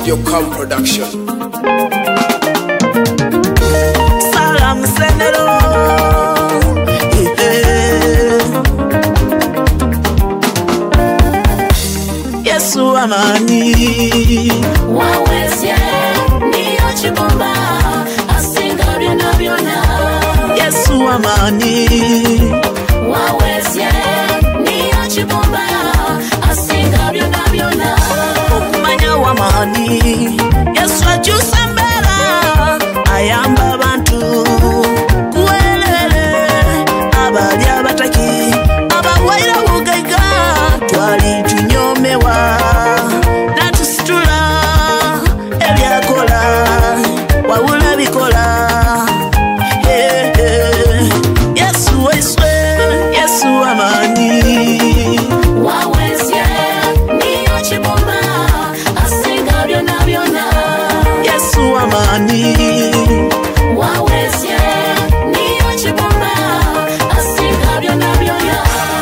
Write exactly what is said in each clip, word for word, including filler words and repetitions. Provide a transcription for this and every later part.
Audio Cam Production. Salam Senero. Yesu amani waweze niyo chibomba asinga byona byona. Yesu amani waweze niyo chibomba asinga byona byona. Okumanya wamani Yesu akyusa mbera ayamba abantu kuwelele abali abataki abawaira bugaiga twali tunyomewa natusitula ebyakola wawula bikola. Hey, hey. Yesu waiswe Yesu amani waweze niyo chibomba asinga byona byona. Yesu amani waweze niyo chibomba asinga byona byona.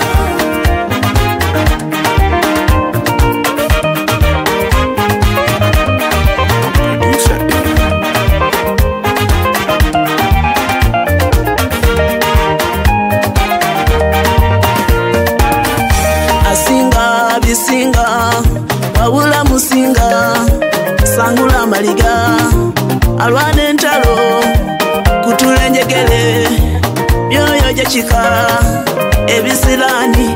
asinga bisinga wawula musinga sangula maliga alwana entalo kutula enjegere byoyo gyekika ebisirani